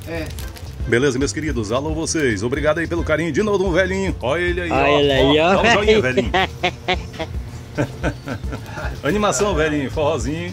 É. Beleza, meus queridos? Alô, vocês. Obrigado aí pelo carinho de novo, velhinho. Olha ele aí, Olha ele aí, ó. Dá um joinha, velhinho. Animação, velhinho. Forrozinho.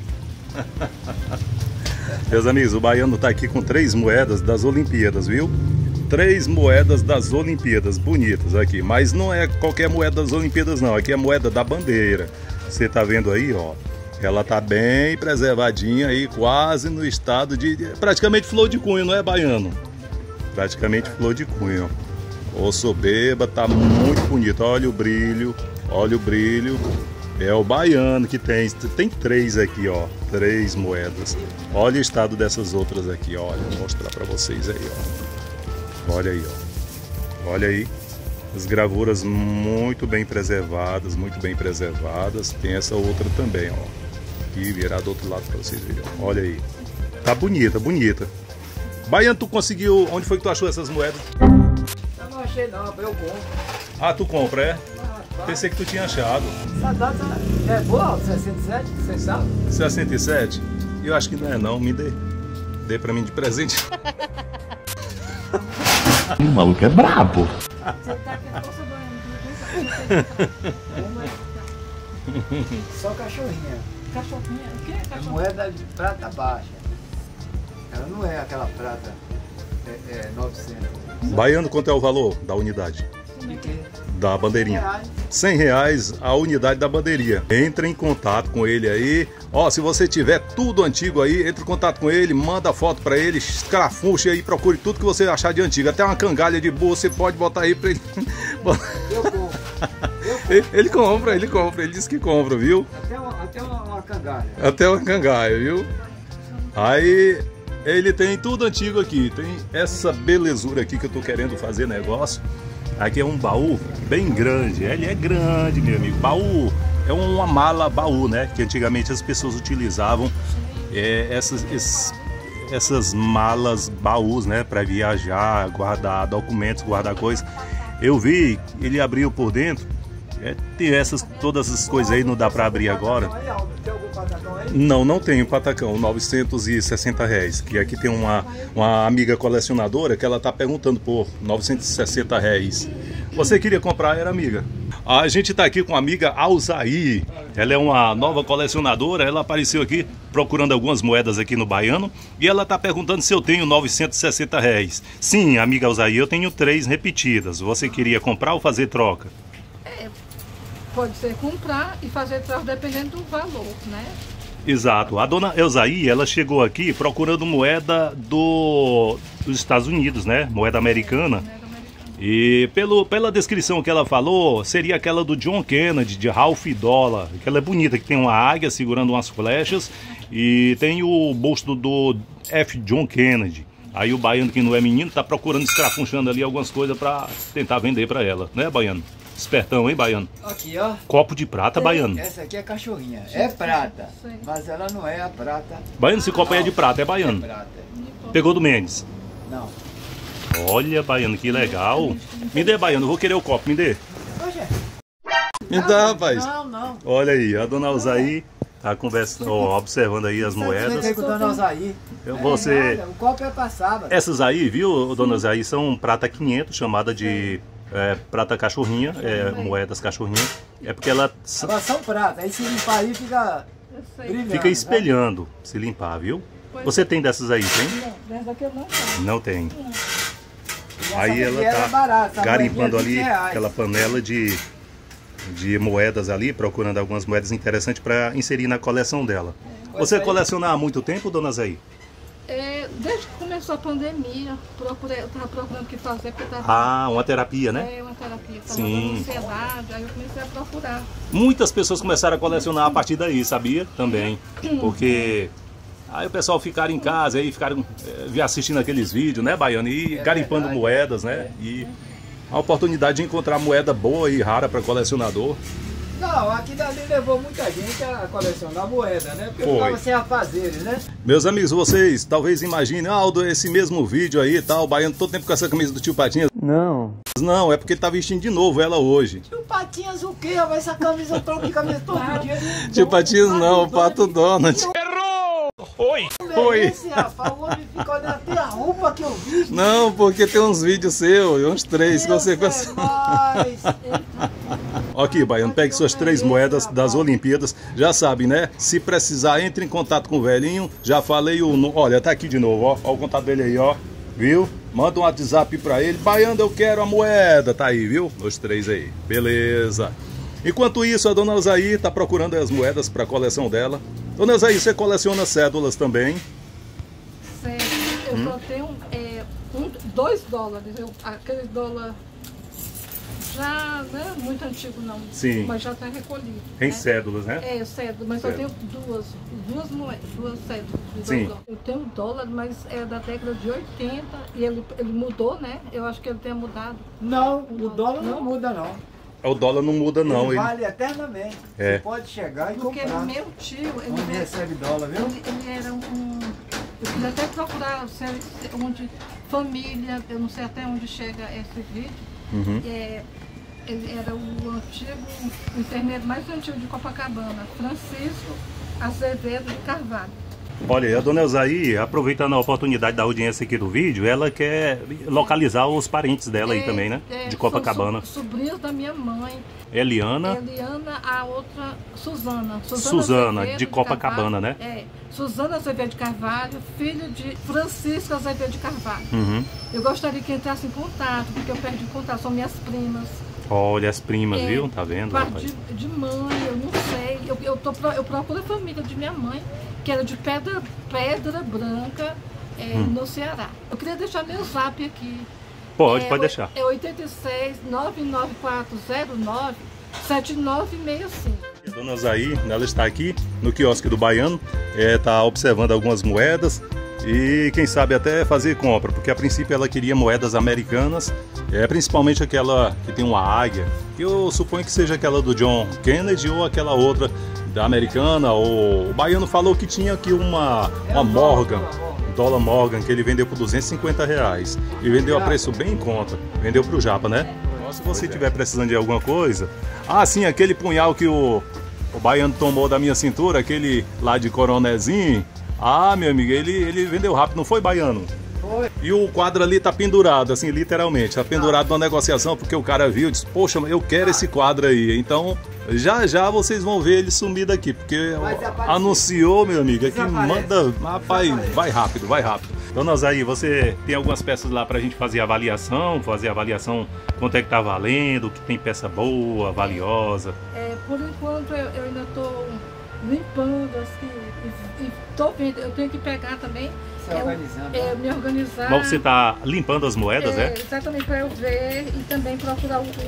Meus amigos, o baiano tá aqui com 3 moedas das Olimpíadas, viu? 3 moedas das Olimpíadas, bonitas aqui. Mas não é qualquer moeda das Olimpíadas, não. Aqui é a moeda da bandeira. Você tá vendo aí, ó. Ela tá bem preservadinha aí, quase no estado de... praticamente flor de cunho, não é, baiano? Praticamente flor de cunho. Ô, soberba, tá muito bonito. Olha o brilho, olha o brilho. É o baiano que tem 3 aqui, ó. 3 moedas. Olha o estado dessas outras aqui, olha. Vou mostrar pra vocês aí, ó. Olha aí, ó. Olha aí. As gravuras muito bem preservadas, muito bem preservadas. Tem essa outra também, ó. Aqui, virar do outro lado pra vocês verem, ó. Olha aí. Tá bonita, bonita. Baiano, tu conseguiu... onde foi que tu achou essas moedas? Eu não achei não, eu compro. Ah, tu compra, é? Pensei que tu tinha achado. Essa data é boa, 67, você sabe? 67? Eu acho que não é não, me dê. Dê pra mim de presente. O maluco é brabo. Você tá aqui na bolsa banhando. Só cachorrinha. Cachorrinha? O que é cachorrinha? Moeda de prata baixa. Ela não é aquela prata 900. Baiano, quanto é o valor da unidade? De quê? Da bandeirinha. R$100. R$100 a unidade da bandeirinha. Entre em contato com ele aí. Ó, se você tiver tudo antigo aí, entre em contato com ele, manda foto pra ele, escrafunche aí, procure tudo que você achar de antigo. Até uma cangalha de boa você pode botar aí pra ele. Eu compro. Ele compra, ele disse que compra, viu? Até uma cangalha. Até uma cangalha, viu? Aí ele tem tudo antigo aqui. Tem essa belezura aqui que eu tô querendo fazer negócio. Aqui é um baú bem grande. Ele é grande, meu amigo. Baú é uma mala baú, né? Que antigamente as pessoas utilizavam essas malas baús, né? Para viajar, guardar documentos, guardar coisas. Eu vi, ele abriu por dentro. Tem todas essas coisas aí, não dá para abrir agora. Tem algum patacão aí? Não tenho patacão, R$960. Que aqui tem uma amiga colecionadora que ela tá perguntando por R$960. Você queria comprar, era amiga? A gente tá aqui com a amiga Alzaí. Ela é uma nova colecionadora. Ela apareceu aqui procurando algumas moedas aqui no baiano. E ela tá perguntando se eu tenho R$960. Sim, amiga Alzaí, eu tenho 3 repetidas. Você queria comprar ou fazer troca? Pode ser comprar e fazer troca dependendo do valor, né? Exato. A dona Elzaí, ela chegou aqui procurando moeda dos Estados Unidos, né? Moeda americana. E pela descrição que ela falou, seria aquela do John Kennedy, de Ralph Dollar. Aquela é bonita, que tem uma águia segurando umas flechas. E tem o busto do F. John Kennedy. Aí o baiano, que não é menino, tá procurando, escrafunchando ali algumas coisas pra tentar vender pra ela, né, baiano? Espertão, hein, baiano? Aqui, ó. Copo de prata, baiano. Essa aqui é cachorrinha. É prata, mas ela não é a prata. Baiano, esse copo aí é de prata, é baiano. É prata. Pegou do Mendes. Não. Olha, baiano, que legal. Me dê, baiano, eu vou querer o copo, me dê. Oxe. Me dá, rapaz. Não. Olha aí, a dona Alzaí tá conversando, ó, observando aí as moedas. Você com a dona Alzaí. Você... O copo é passado. Essas aí, viu, dona Alzaí, são prata 500, chamada de prata cachorrinha, moedas cachorrinha. É porque Elas são prata, aí se limpar aí fica brilhando. fica espelhando, se limpar, viu? Você tem dessas aí, tem? Não, dessa daqui eu não tenho. Não tem. Essa Aí ela daqui tá é barata, garimpando ali R$20. aquela panela de moedas ali, procurando algumas moedas interessantes para inserir na coleção dela. Você coleciona há muito tempo, dona Zé? Desde que começou a pandemia, eu tava procurando o que fazer, porque tava... Uma terapia, né? Uma terapia. Tava Sim. com ansiedade, aí eu comecei a procurar. Muitas pessoas começaram a colecionar a partir daí, sabia? Também. Porque aí o pessoal ficaram em casa, aí ficaram assistindo aqueles vídeos, né, baiano? E garimpando moedas, né? E a oportunidade de encontrar moeda boa e rara para colecionador. Não, aqui dali levou muita gente a colecionar moeda, né? Porque Foi. ficava sem afazeres, né? Meus amigos, vocês talvez imaginem, Aldo, esse mesmo vídeo aí e tal, o baiano todo tempo com essa camisa do tio Patinhas. Não, é porque ele tá vestindo de novo ela hoje. Tio Patinhas o quê? Mas essa camisa eu troco de camisa todo dia. Tio Patinhas não, o Pato Donald. Oi! Oi! Esse, rapaz, o homem fica olhando até a roupa que meu vídeo. Não, porque tem uns vídeos seus, uns 3 que você consegue. Aqui, Baiano, pegue suas 3 moedas das Olimpíadas. Já sabe, né? Se precisar, entre em contato com o velhinho. Já falei o... Olha, tá aqui de novo, ó. Ó o contato dele aí, ó. Viu? Manda um WhatsApp pra ele. Baiano, eu quero a moeda. Tá aí, viu? Os 3 aí. Beleza. Enquanto isso, a dona Elzaí tá procurando as moedas pra coleção dela. Dona Elzaí, você coleciona cédulas também? Sério, eu só tenho $2. Aquele dólar já não é muito antigo não. Sim. Mas já está recolhido. Em né? cédulas, né? É, cédulas, mas Cédula. eu tenho duas moedas, 2 cédulas de Sim. $2. Eu tenho dólar, mas é da década de 80 e ele mudou, né? Eu acho que ele tenha mudado. Não, o dólar não muda não. O dólar não muda não. Ele vale eternamente. É. Você pode chegar e Porque comprar. meu tio, Onde recebe dólar, viu? ele era eu queria até procurar onde família, eu não sei até onde chega esse vídeo. Uhum. Ele era o enfermeiro mais antigo de Copacabana, Francisco Azevedo de Carvalho. Olha, e a dona Elzaí, aproveitando a oportunidade da audiência aqui do vídeo, ela quer localizar os parentes dela aí também, né? De Copacabana. São sobrinhos da minha mãe. Eliana, A outra, Suzana. Suzana, Azevedo de Copacabana, né? Suzana Azevedo de Carvalho, filho de Francisco Azevedo de Carvalho. Uhum. Eu gostaria que entrasse em contato, porque eu perdi contato, são minhas primas. Olha as primas, viu? Tá vendo? Parte de mãe, eu não sei. Eu procuro a família de minha mãe, que era de Pedra Branca, no Ceará. Eu queria deixar meu zap aqui. Pode deixar. É 86 99409 7965. A dona Elzaí, ela está aqui no quiosque do Baiano, está observando algumas moedas e quem sabe até fazer compra, porque a princípio ela queria moedas americanas, principalmente aquela que tem uma águia, que eu suponho que seja aquela do John Kennedy ou aquela outra da americana. O Baiano falou que tinha aqui uma Morgan, dólar Morgan, que ele vendeu por R$250 e vendeu a preço bem em conta, vendeu para o Japa, né? Se você estiver precisando de alguma coisa, sim, aquele punhal que o Baiano tomou da minha cintura, aquele lá de coronezinho, meu amigo, ele vendeu rápido, não foi, Baiano? Foi. E o quadro ali tá pendurado, assim, literalmente, tá pendurado numa negociação, porque o cara viu e disse, poxa, eu quero esse quadro aí. Então, já vocês vão ver ele sumir daqui, porque anunciou, meu amigo, é que manda, rapaz, vai rápido, vai rápido. Dona Elzaí, você tem algumas peças lá pra gente fazer avaliação, quanto é que tá valendo, que tem peça boa, valiosa? Por enquanto eu ainda estou limpando assim, e tô vendo, eu tenho que pegar também. Me organizar. Mas você tá limpando as moedas, Exatamente, para eu ver e também procurar o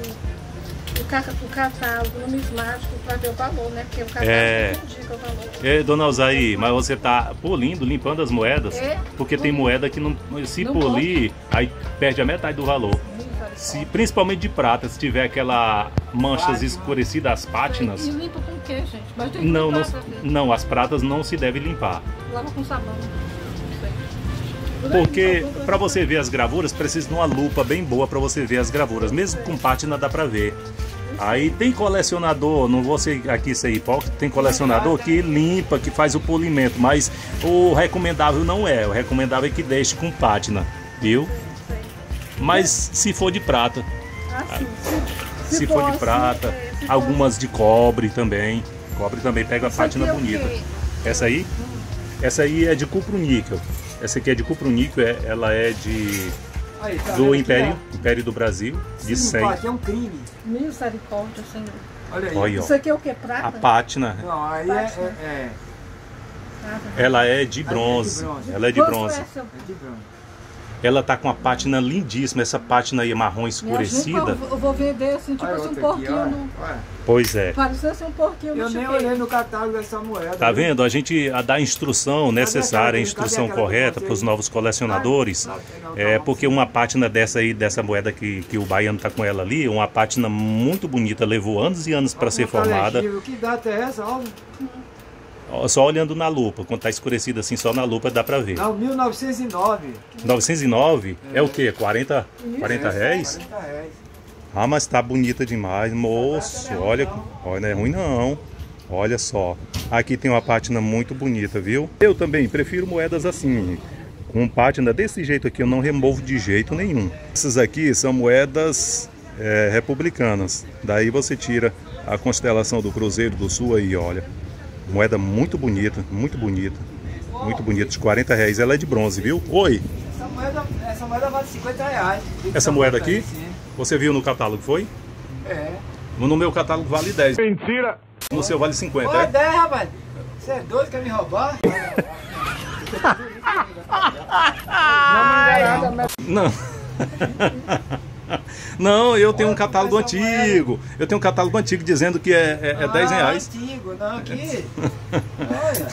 catálogo numismático para ver o valor, né? Porque o catálogo não indica o valor. Dona Elzaí, mas você tá polindo, limpando as moedas? Porque tem moeda que não, se não polir, aí perde a metade do valor. Principalmente de prata, se tiver aquela manchas escurecidas, as pátinas. E limpa com o que, gente? Mas tem que não, as pratas não se deve limpar. Lava com sabão. Porque para você ver as gravuras precisa de uma lupa bem boa para você ver as gravuras, mesmo com pátina dá para ver. Aí tem colecionador, não vou ser aqui ser hipócrita, tem colecionador que limpa, que faz o polimento, mas o recomendável não é, o recomendável é que deixe com pátina, viu? Mas se for de prata, se for de prata, algumas de cobre também pega a pátina bonita. Essa aí é de cupro-níquel. Essa aqui é de cupro-níquel, ela é do Império do Brasil, de 100. É um crime. Misericórdia, Senhor. Olha aí. Olha, Isso aqui é o que? Prata? a pátina, Não, aí ela é de bronze. Ela é de bronze. é de bronze. Ela tá com a pátina lindíssima, essa pátina aí marrom escurecida. Eu vou vender assim, tipo assim, um porquinho. Pois é. Parece assim um porquinho no Eu nem chiqueiro. olhei no catálogo dessa moeda. Tá vendo? A gente dá a instrução necessária, a instrução correta para os novos colecionadores. Porque uma pátina dessa aí, dessa moeda que o Baiano tá com ela ali, uma pátina muito bonita, levou anos e anos para ser formada. Que data é essa? Só olhando na lupa, quando tá escurecida assim, só na lupa dá para ver. Não, 1909. 909 é o quê? 40 reais? 40 reais. Mas tá bonita demais, moço. Olha, não é ruim não. Olha só. Aqui tem uma pátina muito bonita, viu? Eu também prefiro moedas assim, Com pátina desse jeito aqui eu não removo de jeito nenhum. Essas aqui são moedas republicanas. Daí você tira a constelação do Cruzeiro do Sul aí, olha. Moeda muito bonita, muito bonita. Muito bonita, de R$40. Ela é de bronze, viu? Oi! Essa moeda vale R$50. Essa moeda aqui, você viu no catálogo, foi? É. No meu catálogo vale 10. Mentira! No seu vale 50, Olha, é? 10, rapaz. Você é doido, quer me roubar? Não. Não, eu tenho um catálogo antigo. Eu tenho um catálogo antigo dizendo que é R$10. Antigo, não, aqui. Olha.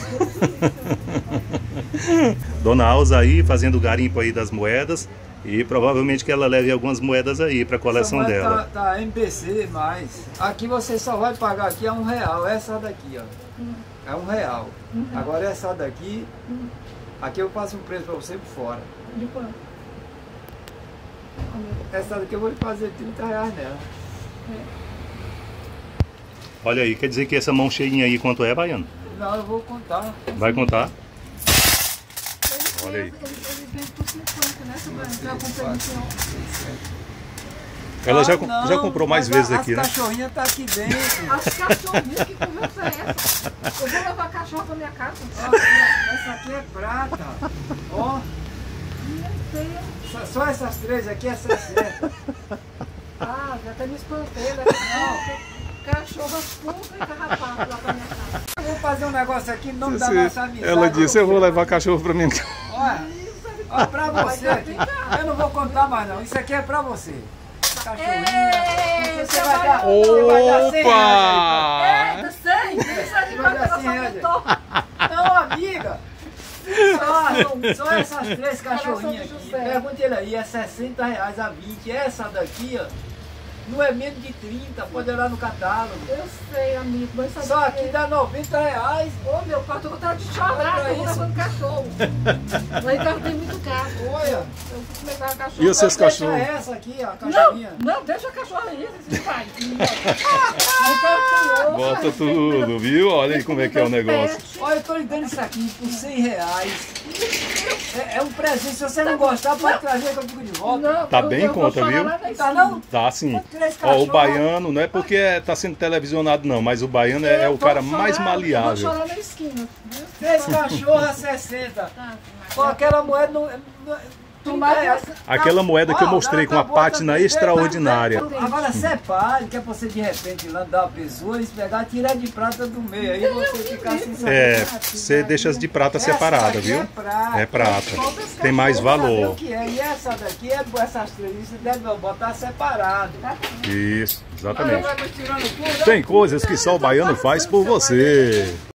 Dona Alza aí fazendo o garimpo aí das moedas. E provavelmente que ela leve algumas moedas aí para a coleção dela. Tá MBC, mas aqui você só vai pagar aqui a R$1. Essa daqui, ó. É R$1. Agora essa daqui, aqui eu passo um preço para você por fora. De quanto? Essa daqui eu vou lhe fazer R$30 nela. Olha aí, quer dizer que essa mão cheinha aí quanto é, Baiano? Não, eu vou contar. Vai contar? Olha aí. Ele vende por 50, né? Já comprei no senhor. Ela já comprou mais vezes aqui, né? As cachorrinhas tá aqui dentro. As cachorrinhas, que conversa é essa? Eu vou levar cachorro pra minha casa. Ó, essa aqui é prata. Ó, Meu Deus. só essas três aqui é 60. Ah, já até me espantei, né? Cachorras putas e carrapato lá pra minha casa. Eu vou fazer um negócio aqui em nome da nossa amizade. Ela disse, eu vou levar cachorro pra minha casa. Olha, ó, pra você aqui. Eu não vou contar mais não. Isso aqui é pra você. Cachorrinha. Você vai dar R$100 aí. Eita, 100? Isso aí Vai vai dar pegar R$100 só aí. Não, amiga. Só essas três cachorrinhas aqui. Pergunte ele aí, é R$60 a 20. Essa daqui, ó, não é menos de 30, pode olhar no catálogo. Eu sei, amigo, mas sabe Só o aqui quê? dá R$90. Ô, meu pai, eu tô com vontade de chorar, Olha eu vou isso. levando cachorro. Lá em casa tem muito gato. Olha. Eu vou levar cachorro. E os seus Deixa cachorros? essa aqui, ó, a cachorrinha. Não, deixa a cachorra aí, você vai. Não. Bota tudo, viu? Olha aí como é que é o negócio. Olha, eu tô lhe dando isso aqui por R$100. É um presente, se você não gostar, pode trazer que eu fico de volta. Não, Tá eu- bem eu em vou conta, chorar viu? lá na Tá esquina. não? Tá sim. Três Ó, o cachorros. baiano, não é porque tá sendo televisionado não, mas o baiano é Eu o cara vou mais chorar, Eu maleável. vou chorar na esquina. Viu? 3 cachorros 60. Tá. Com aquela moeda não. Tomara que Aquela moeda que eu mostrei com a pátina extraordinária. Agora separe, que é pra você de repente lá dar a pessoa e pegar, tirar de prata do meio. Aí você fica assim. É, você deixa as de prata separada, viu? É prata. Tem mais valor. O que é? E essa daqui é essas três, você deve botar separado. Isso, Aí exatamente. vai tirando tudo. Tem coisas que só o baiano faz por você.